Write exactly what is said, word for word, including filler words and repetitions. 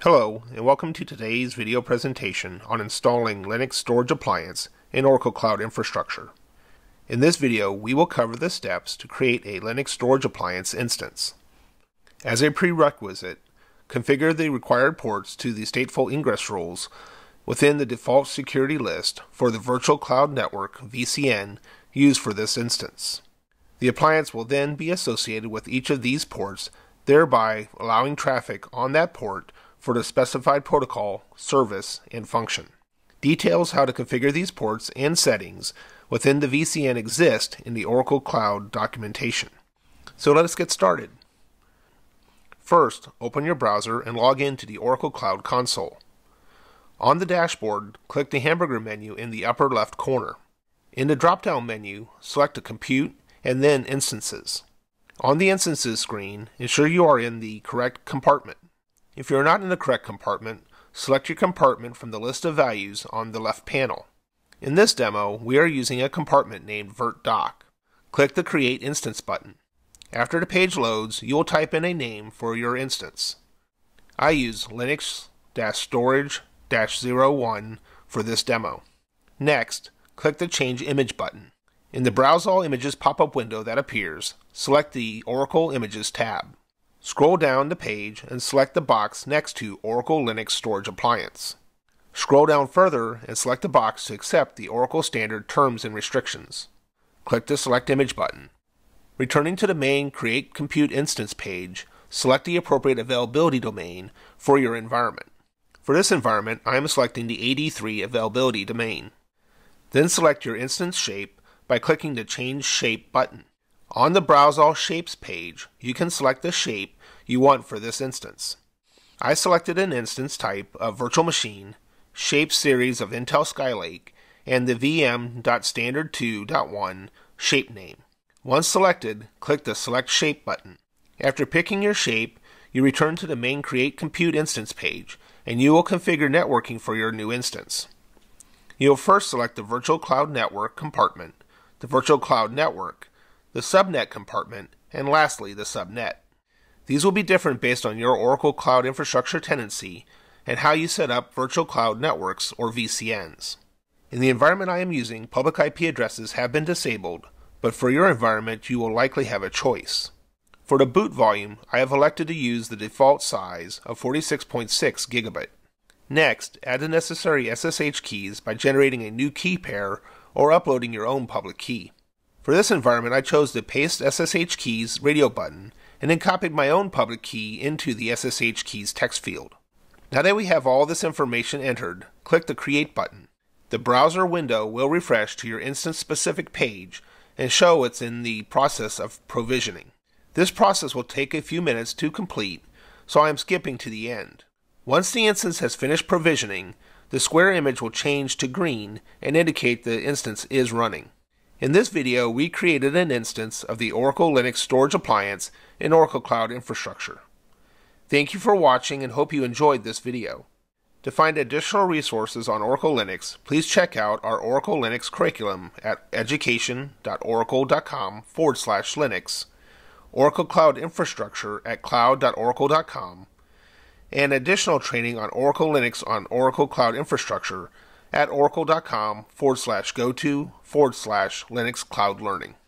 Hello, and welcome to today's video presentation on installing Linux Storage Appliance in Oracle Cloud Infrastructure. In this video, we will cover the steps to create a Linux Storage Appliance instance. As a prerequisite, configure the required ports to the stateful ingress rules within the default security list for the Virtual Cloud Network V C N used for this instance. The appliance will then be associated with each of these ports, thereby allowing traffic on that port for the specified protocol, service, and function. Details how to configure these ports and settings within the V C N exist in the Oracle Cloud documentation. So let us get started. First, open your browser and log into the Oracle Cloud console. On the dashboard, click the hamburger menu in the upper left corner. In the drop-down menu, select a Compute and then Instances. On the Instances screen, ensure you are in the correct compartment. If you are not in the correct compartment, select your compartment from the list of values on the left panel. In this demo, we are using a compartment named virtdoc. Click the Create Instance button. After the page loads, you will type in a name for your instance. I use Linux Storage zero one for this demo. Next, click the Change Image button. In the Browse All Images pop-up window that appears, select the Oracle Images tab. Scroll down the page and select the box next to Oracle Linux Storage Appliance. Scroll down further and select the box to accept the Oracle Standard Terms and Restrictions. Click the Select Image button. Returning to the main Create Compute Instance page, select the appropriate availability domain for your environment. For this environment, I am selecting the A D three availability domain. Then select your instance shape by clicking the Change Shape button. On the Browse All Shapes page, you can select the shape you want for this instance. I selected an instance type of virtual machine, shape series of Intel Skylake, and the V M dot standard two dot one shape name. Once selected, click the Select Shape button. After picking your shape, you return to the main Create Compute Instance page, and you will configure networking for your new instance. You will first select the Virtual Cloud Network compartment, the Virtual Cloud Network, the subnet compartment, and lastly the subnet. These will be different based on your Oracle Cloud Infrastructure tenancy and how you set up Virtual Cloud Networks or V C Ns. In the environment I am using, public I P addresses have been disabled, but for your environment you will likely have a choice. For the boot volume, I have elected to use the default size of forty-six point six gigabit. Next, add the necessary S S H keys by generating a new key pair or uploading your own public key. For this environment, I chose the Paste S S H Keys radio button and then copied my own public key into the S S H Keys text field. Now that we have all this information entered, click the Create button. The browser window will refresh to your instance-specific page and show it's in the process of provisioning. This process will take a few minutes to complete, so I am skipping to the end. Once the instance has finished provisioning, the square image will change to green and indicate the instance is running. In this video, we created an instance of the Oracle Linux Storage Appliance in Oracle Cloud Infrastructure. Thank you for watching and hope you enjoyed this video. To find additional resources on Oracle Linux, please check out our Oracle Linux curriculum at education.oracle.com forward slash Linux, Oracle Cloud Infrastructure at cloud dot oracle dot com, and additional training on Oracle Linux on Oracle Cloud Infrastructure at oracle.com forward slash go to forward slash Linux Cloud Learning.